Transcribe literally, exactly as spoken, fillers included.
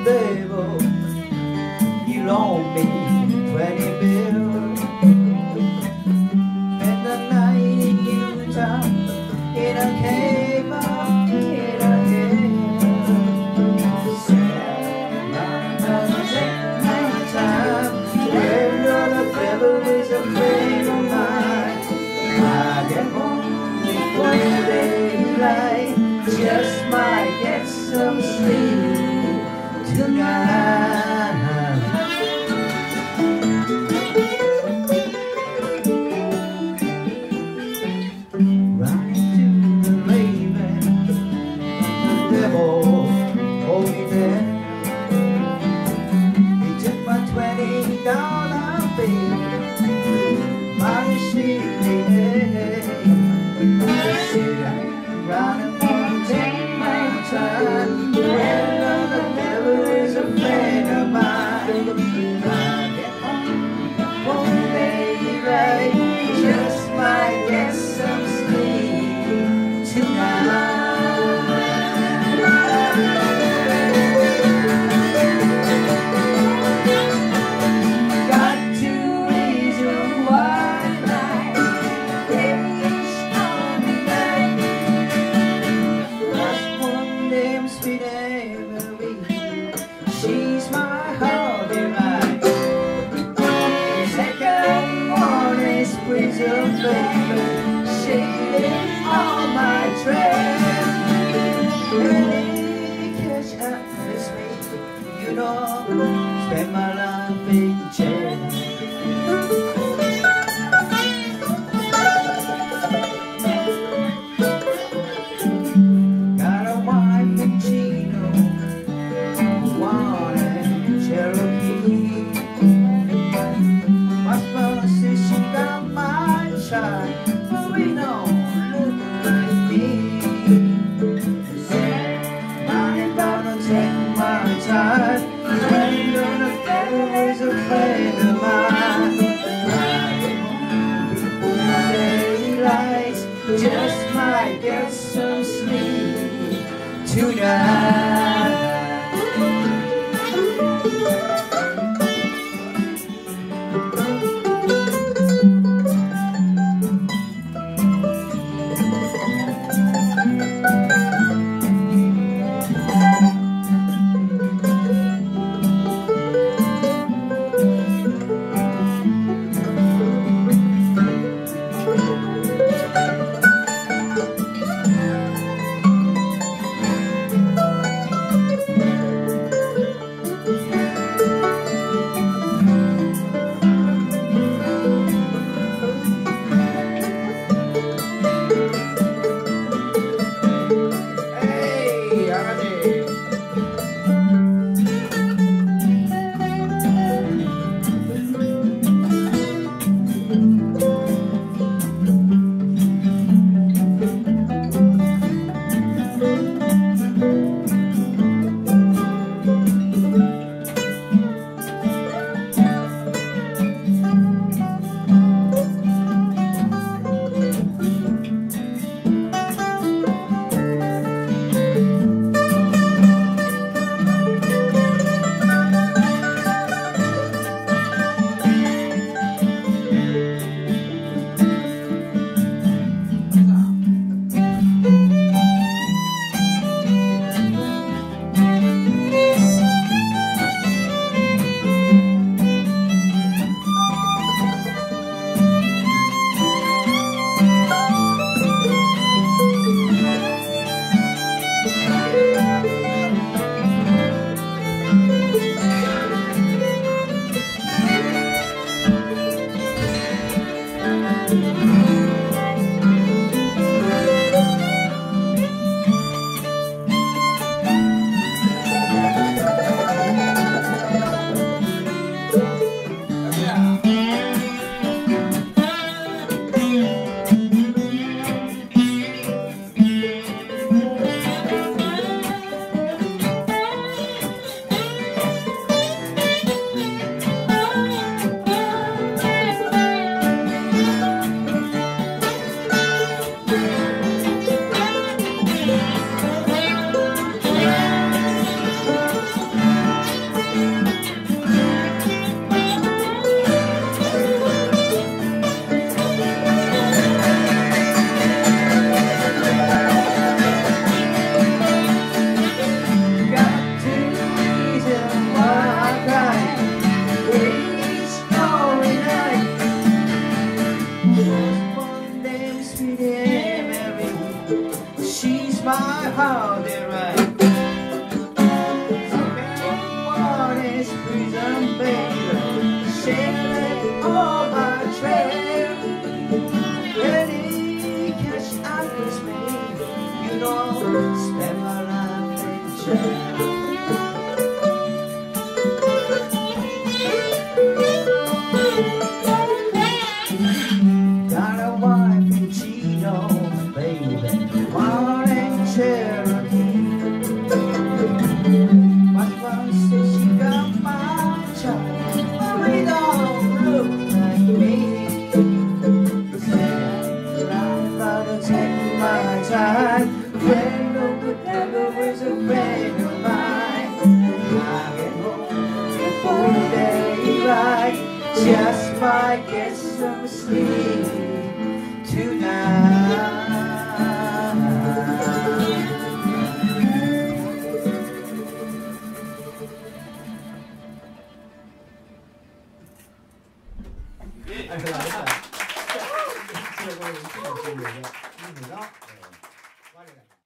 devil, you loan me twenty bills. And the night in Utah, in a cave up in a hill, said I'm gonna take my time. Well, the devil is a friend of mine. I get home before daylight, just might get some sleep tonight. Right to the raven, the devil hold me there. He took my twenty dollar bill, my shilling. Said I'm running for take my time. Well, the devil is a friend of mine. I get home one day right, just might get some sleep tonight. Got two reasons why tonight, this stormy night. First one, them sweet Emily, she's my hobby right. Second one is prison baby, she lit all my train. Ready to catch up with me, you know, spend my life in jail. Got a wife in Chino, one in Cherokee. My mother says she got my child, but we don't look like me. Said, I ain't gonna take my time. When the devil is a friend of mine. Riding home before daylight, just might get some sleep tonight. time. Friend of the devil is a friend of mine. I get home before daylight. Just might get some sleep tonight. 아, 그래, 알겠다. 지금 오늘 이렇게 하시는 거죠? 이분이요? 네.